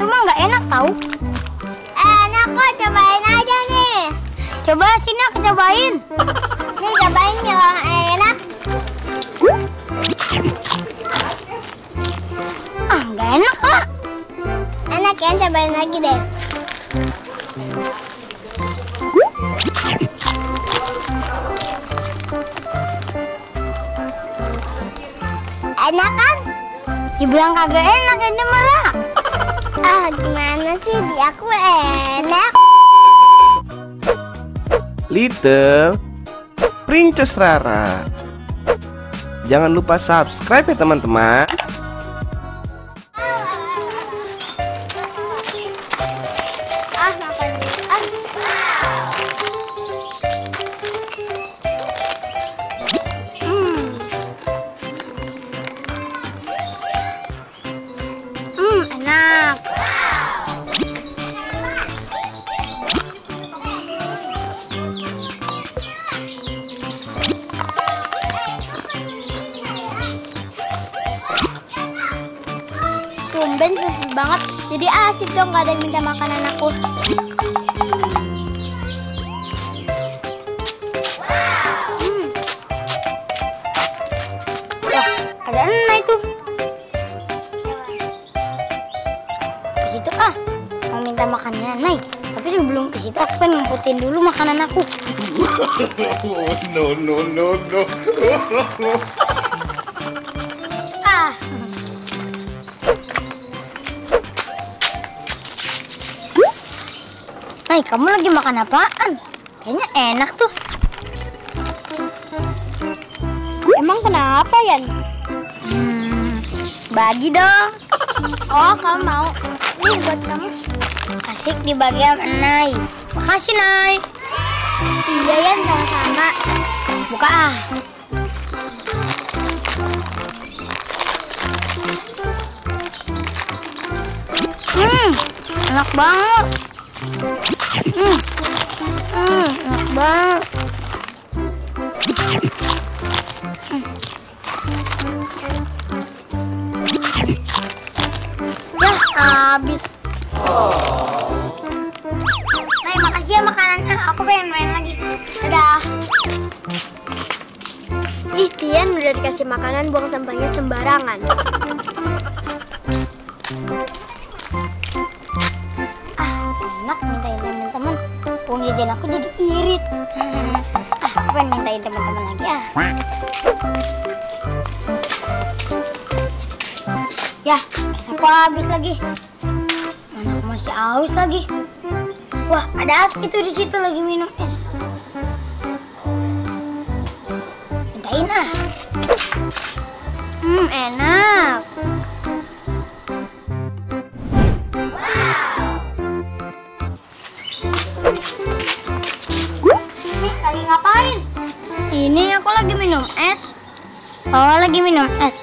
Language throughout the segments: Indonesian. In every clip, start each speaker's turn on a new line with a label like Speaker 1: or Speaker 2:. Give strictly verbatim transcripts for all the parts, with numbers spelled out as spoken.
Speaker 1: itu mah nggak enak tahu.
Speaker 2: Enak kok, cobain aja nih.
Speaker 1: Coba sini aku cobain.
Speaker 2: Nih cobain ya orang enak.
Speaker 1: Ah nggak enak kak.
Speaker 2: Enak ya, cobain lagi deh. Enak kan?
Speaker 1: Dibilang kagak enak ini malah.
Speaker 2: Ah gimana sih, di aku enak.
Speaker 3: Little Princess Rara. Jangan lupa subscribe ya teman-teman.
Speaker 2: Ah makan dulu. Ah.
Speaker 1: Hmm. Hmm, enak.
Speaker 2: Tumben seger banget. Jadi asik dong, gak ada yang minta makanan aku.
Speaker 1: Hmm. Wah, ada Enai tuh. Ke situ ah, mau minta makanan Enai. Tapi sebelum ke situ aku pengen ngumpetin dulu makanan aku.
Speaker 3: No no no no.
Speaker 1: Ah. Hai, kamu lagi makan apaan? Kayaknya enak tuh.
Speaker 2: Emang kenapa, Yan?
Speaker 1: Hmm, bagi dong.
Speaker 2: Oh, kamu mau? Nih buat kamu.
Speaker 1: Asik dibagi sama Nai. Makasih, Nai.
Speaker 2: Iya, Yan, sama-sama.
Speaker 1: Buka ah. Hmm, enak banget. Hmm, hmm enak banget. Hmm. Yah, habis. Nai, makasih ya makanannya. Aku pengen main lagi. Dadah.
Speaker 2: Ih, Tian udah dikasih makanan, buang sampahnya sembarangan.
Speaker 1: Ah, enak mintain teman-teman. Uang jajan aku jadi irit. Ah, aku pengen mintain teman-teman lagi ah. Yah, es aku habis lagi. Mana aku masih haus lagi. Wah, ada Aspi tuh di situ lagi minum es. Mintain ah. Hmm, enak. Ini lagi ngapain? Ini aku lagi minum es. Oh, lagi minum es.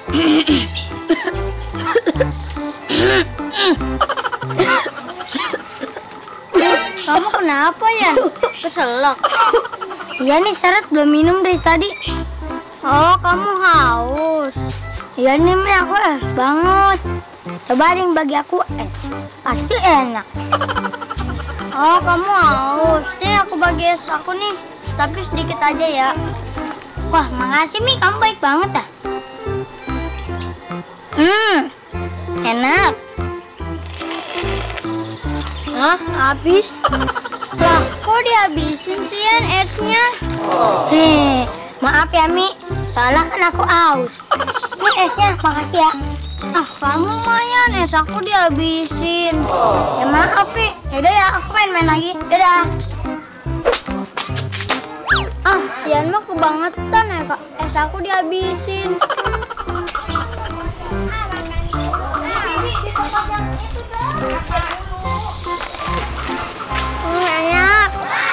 Speaker 1: Kamu kenapa ya? Keselak. Iya nih, Seret belum minum dari tadi. Oh, kamu haus. Iya nih, Mi, aku es banget. Coba ada yang bagi aku es. Pasti enak. Oh, kamu haus. Nih aku bagi es aku nih. Tapi sedikit aja ya. Wah, makasih Mi, kamu baik banget ah. Hmm, enak. Hah, habis? Lah, kok dihabisin sih Yan esnya? Nih, maaf ya Mi, soalnya kan aku haus. Ini esnya, makasih ya. Ah, kamu Mayan, es aku dihabisin. Ya maaf Mi, yaudah ya, aku main main lagi. Dadah. Ah, Tian mah kebangetan ya kak, es aku dihabisin. Hmm, enak.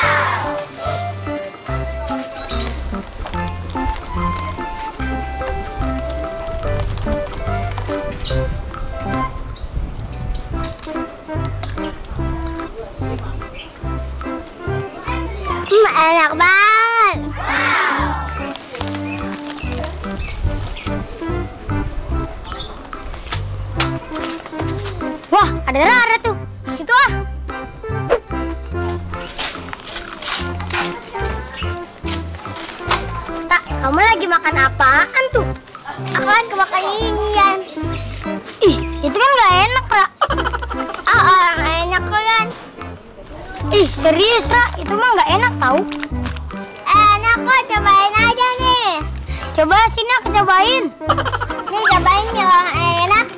Speaker 2: Hmm, enak banget.
Speaker 1: Wah, ada ada Rara tuh. Situ ah. Tak, kamu lagi makan apaan tuh?
Speaker 2: Aku lagi makan inian.
Speaker 1: Ih, itu kan nggak enak, Ra.
Speaker 2: Ah, orang enak kan?
Speaker 1: Ih, serius, Ra. Itu mah nggak enak tahu.
Speaker 2: Enak kok, cobain aja nih.
Speaker 1: Coba sini aku cobain.
Speaker 2: Nih cobain nih orang enak.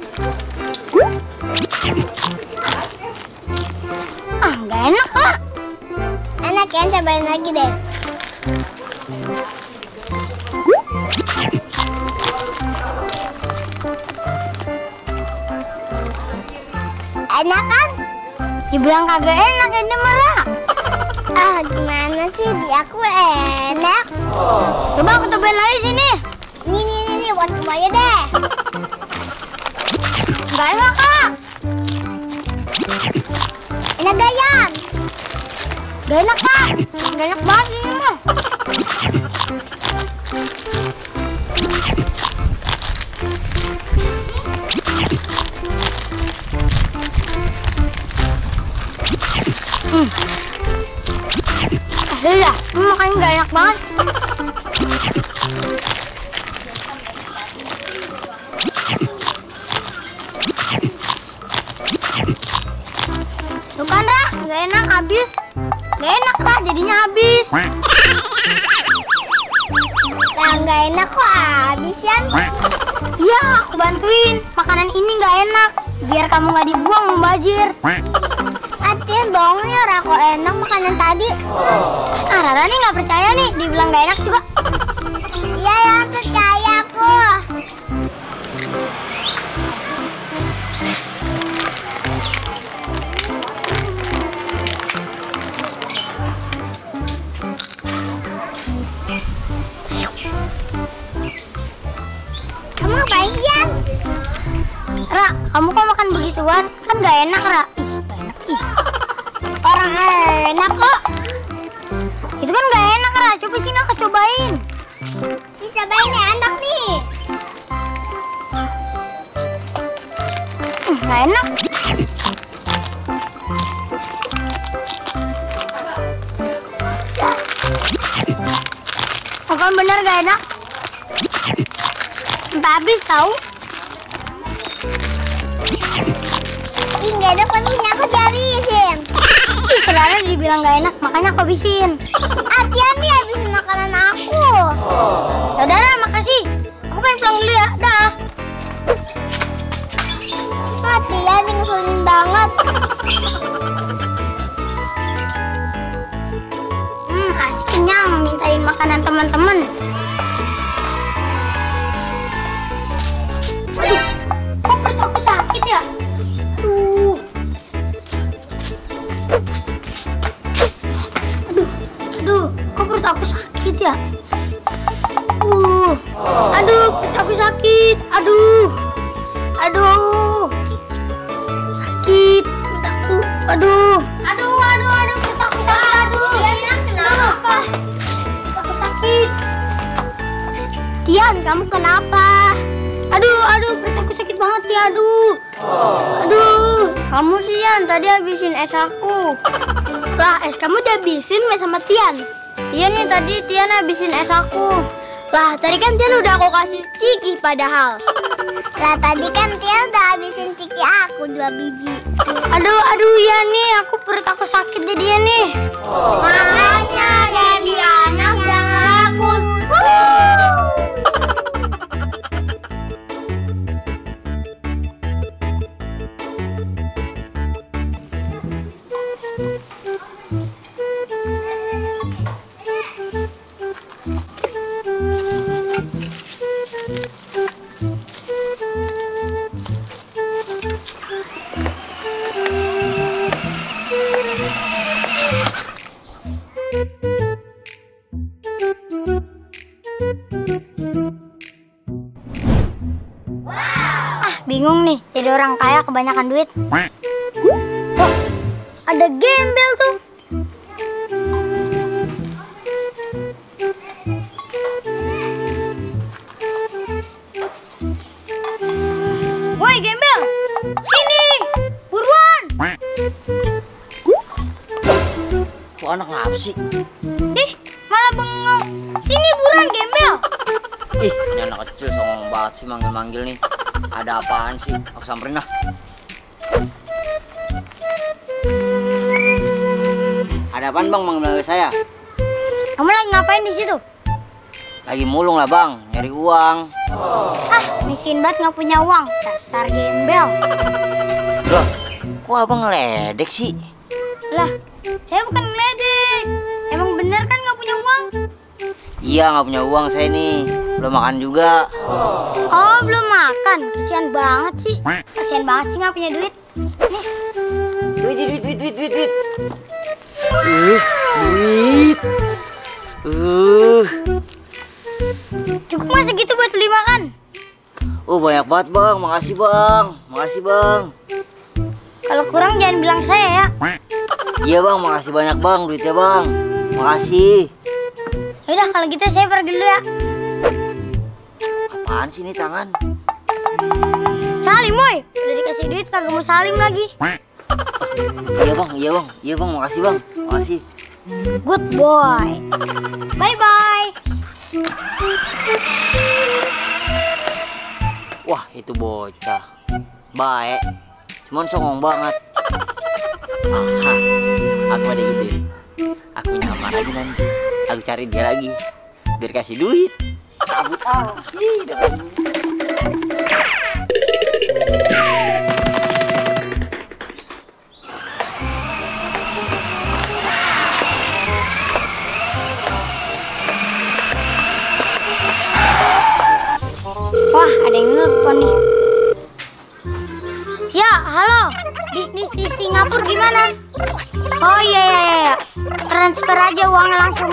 Speaker 1: Ah, nggak enak, Ra.
Speaker 2: Enak kan? Cobain lagi deh. Enak kan?
Speaker 1: Dibilang kagak enak ini malah.
Speaker 2: Ah, gimana sih? Di aku enak.
Speaker 1: Coba aku cobain lagi sini.
Speaker 2: Nih, nih, nih, nih, buat kamu aja deh.
Speaker 1: Nggak enak, Kak.
Speaker 2: Enak gak, Yan?
Speaker 1: Nggak enak, Kak. Nggak enak banget ini mah. Hmm. Iya, makanya nggak enak banget. Tuh kan, Ra, nggak enak habis. Nggak enak, Ra, jadinya habis.
Speaker 2: Nah, gak enak kok habis, Yan.
Speaker 1: Iya, aku bantuin. Makanan ini nggak enak. Biar kamu nggak dibuang mubazir.
Speaker 2: Atin, bohong nih orang kok enak makanan tadi.
Speaker 1: Ah, Rara nih nggak percaya nih. Dibilang nggak enak juga.
Speaker 2: Iya, Yan, percaya aku. Kamu ngapain sih, Yan?
Speaker 1: Ra, kamu kok makan begituan? Kan nggak enak, Ra. Ih, nggak enak. Ih,
Speaker 2: Orang enak kok.
Speaker 1: itu kan nggak enak, Ra. Coba sini aku cobain.
Speaker 2: Dicobain ya, enak nih.
Speaker 1: Hmm, nggak enak. Bukan bener nggak enak. Sampai habis tahu.
Speaker 2: Ih, gak ada kok, ini aku habisin.
Speaker 1: Ih, Rara dibilang nggak enak, makanya aku habisin.
Speaker 2: Atian nih habisin makanan aku.
Speaker 1: Yaudah, Ra, makasih. Aku pengen pulang dulu ya. Dah.
Speaker 2: Atian nih ngeselin banget.
Speaker 1: Hmm, asik kenyang mintain makanan teman-teman. Aduh, kok perut aku sakit ya? Aduh. Aduh, aduh, kok perut aku sakit ya? Uh, aduh, perut aku sakit. Aduh, aduh, sakit perut aku. Aduh, aduh, aduh, aduh, perut aku sakit. Aduh,
Speaker 2: Tian, kenapa?
Speaker 1: perut aku sakit. Tian, kamu kenapa? Aduh, aduh, perut aku sakit banget ya, aduh. Aduh, kamu sih, Yan, tadi habisin es aku. Lah, es kamu udah habisin mes sama Tian. Iya nih, tadi Tian habisin es aku. Lah, tadi kan Tian udah aku kasih Ciki padahal.
Speaker 2: Lah tadi kan Tian udah habisin ciki aku dua biji.
Speaker 1: Aduh, aduh, ya nih, aku perut aku sakit jadinya nih.
Speaker 2: Makanya jadi anak jangan rakus.
Speaker 1: Bingung nih, jadi orang kaya kebanyakan duit. Wah, ada gembel tuh. Woi gembel, sini, buruan.
Speaker 4: Kok anak ngapa sih?
Speaker 1: Ih, malah bengong. Sini buruan gembel.
Speaker 4: Ih, ini anak kecil songong banget sih manggil-manggil nih. Ada apaan sih? Aku samperin lah. Ada apaan bang manggil saya?
Speaker 1: Kamu lagi ngapain di situ?
Speaker 4: Lagi mulung lah bang, nyari uang.
Speaker 1: Ah, miskin banget nggak punya uang. Dasar gembel.
Speaker 4: Loh, kok abang ngeledek sih?
Speaker 1: Lah, saya bukan ngeledek. Emang bener kan nggak punya uang?
Speaker 4: Iya nggak punya uang saya nih, belum makan juga.
Speaker 1: Oh, belum makan. Kasian banget sih. Kasian banget sih nggak punya duit. Nih,
Speaker 4: Duit, duit, duit, duit, duit, duit. Uh, duit. Uh.
Speaker 1: cukup nggak segitu buat beli makan?
Speaker 4: Oh banyak banget bang, makasih bang, makasih bang.
Speaker 1: Kalau kurang jangan bilang saya ya.
Speaker 4: Iya bang, makasih banyak bang, duitnya bang, makasih.
Speaker 1: Yaudah kalau gitu saya pergi dulu ya.
Speaker 4: Apaan sih ini tangan?
Speaker 1: Salim boy, udah dikasih duit kagak mau salim lagi.
Speaker 4: Iya bang, iya bang, iya bang, makasih bang, makasih.
Speaker 1: Good boy. Bye bye.
Speaker 4: Wah itu bocah baik, cuman songong banget. Aha, aku ada ide. Aku nyamar lagi nanti. Aku cari dia lagi, biar kasih duit. Cabut ah. Ih, dapat duit.
Speaker 1: Wah, ada yang nelfon nih. Ya, halo. Bisnis di Singapura gimana? Oh iya iya iya. Transfer aja uangnya langsung.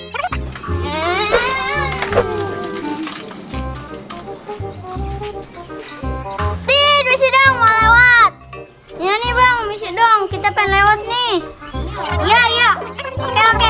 Speaker 1: Tit, misi dong mau lewat. Ya nih bang, misi dong. Kita pengen lewat nih. Iya iya. Oke oke.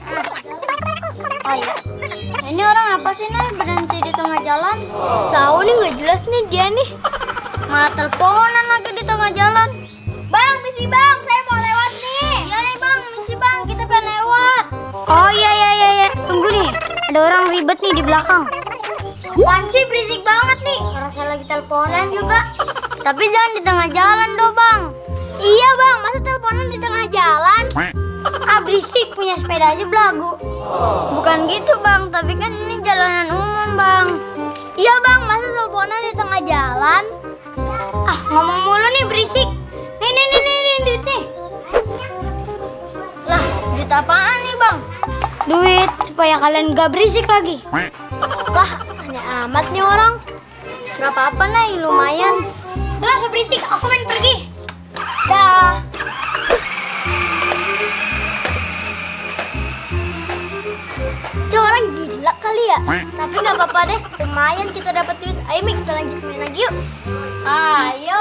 Speaker 1: Oh iya. Ini orang apa sih nih berhenti di tengah jalan? Tahu nih nggak jelas nih dia nih. Malah teleponan lagi di tengah jalan. Bang, misi bang, saya mau lewat nih. Ya nih bang, misi bang, kita pengen lewat. Oh iya iya iya, iya. Tunggu nih, ada orang ribet nih di belakang. Apaan sih berisik banget nih? Orang saya lagi teleponan juga. Tapi jangan di tengah jalan dong bang. Iya bang, masa teleponan di tengah jalan? Ah berisik, punya sepeda aja belagu. Bukan gitu bang, tapi kan ini jalanan umum bang. Iya bang, masa teleponan di tengah jalan? Ah ngomong mulu nih berisik. Nih nih nih nih, nih duit nih. Lah duit apaan nih bang? Duit supaya kalian gak berisik lagi. Wah aneh amat nih orang. Gak apa-apa nih, lumayan. Udah so berisik, aku main pergi. Dah. Itu orang gila kali ya. Tapi nggak apa-apa deh, lumayan kita dapat duit. Ayo Mi, kita lanjut main lagi yuk. Ayo.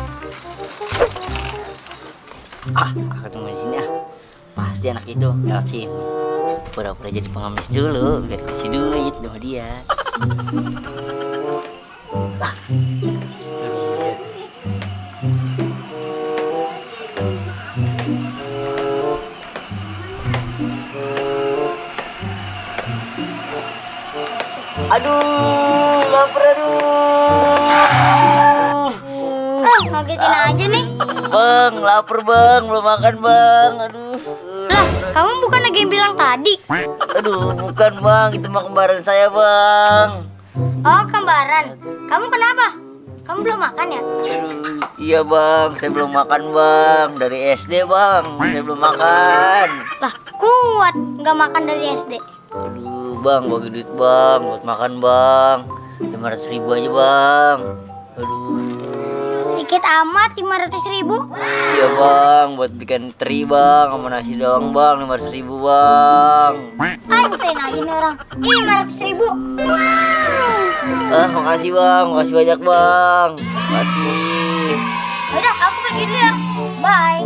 Speaker 4: Ah, aku tunggu di sini ah. Pasti anak itu lewat sini. Pura-pura jadi pengemis dulu biar kasih duit sama dia. Ah. Aduh, lapar aduh.
Speaker 1: Ah, ngagetin aja nih.
Speaker 4: Bang, lapar bang, belum makan bang. Aduh.
Speaker 1: Lah, kamu bukan lagi yang bilang tadi?
Speaker 4: Aduh, bukan bang, itu mah kembaran saya bang.
Speaker 1: Oh, kembaran. Kamu kenapa? Kamu belum makan ya?
Speaker 4: Aduh, iya bang, saya belum makan bang. Dari S D bang, saya belum makan.
Speaker 1: Lah, kuat nggak makan dari S D.
Speaker 4: Aduh bang, bagi duit bang, buat makan bang. lima ratus ribu aja bang. Aduh.
Speaker 1: Dikit amat lima ratus ribu.
Speaker 4: Iya bang, buat bikin teri bang, sama nasi doang bang, lima ratus ribu bang.
Speaker 1: Ah, nyusahin aja nih orang. Ini lima ratus ribu. Wow.
Speaker 4: Ah, makasih bang, makasih banyak bang. Makasih.
Speaker 1: Udah, aku pergi dulu ya. Bye.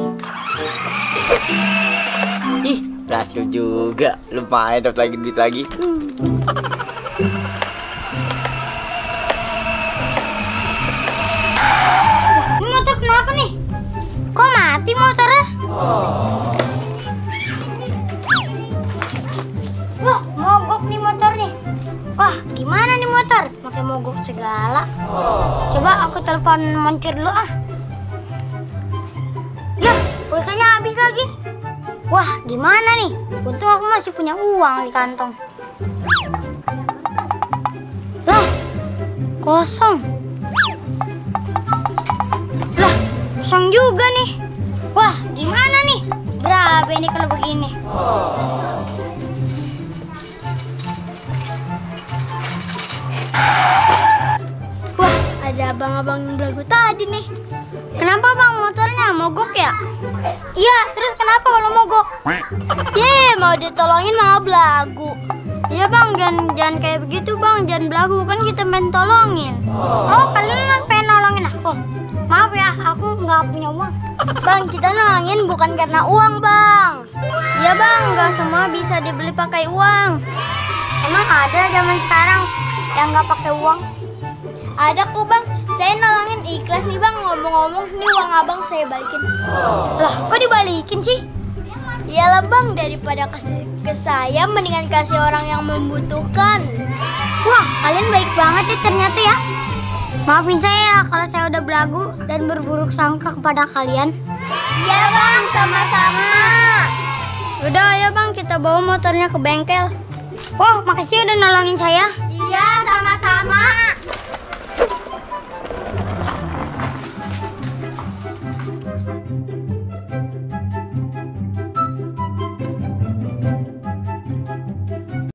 Speaker 4: Ih, berhasil juga. Lumayan dapat lagi duit lagi.
Speaker 1: Ini motor kenapa nih? Kok mati motornya. Wah, mogok nih motor nih. Wah, gimana nih motor? Pakai mogok segala. Coba aku telepon montir dulu ah. Ya, pulsanya habis lagi. Wah, gimana nih? Untung aku masih punya uang di kantong. Lah, kosong. Lah, kosong juga nih. Wah, gimana nih? Berapa ini kalau begini? Wah, ada abang-abang yang belagu tadi nih. Kenapa bang motornya mogok ya? Iya, terus kenapa kalau mogok? Ye, mau ditolongin malah belagu. Iya bang, jangan, jangan kayak begitu bang, jangan belagu, kan kita pengen tolongin. Oh, kalian pengen nolongin aku? Maaf ya, aku nggak punya uang. Bang, kita nolongin bukan karena uang bang. Iya bang, nggak semua bisa dibeli pakai uang. Emang ada zaman sekarang yang nggak pakai uang? Ada kok bang, saya nolongin ikhlas nih bang. Ngomong-ngomong, nih uang abang saya balikin. Lah, kok dibalikin sih? Iyalah bang, daripada kasih ke saya, mendingan kasih orang yang membutuhkan. Wah, kalian baik banget ya ternyata ya. Maafin saya kalau saya udah belagu dan berburuk sangka kepada kalian. Iya bang, sama-sama. Udah ayo bang, kita bawa motornya ke bengkel. Wah, makasih udah nolongin saya.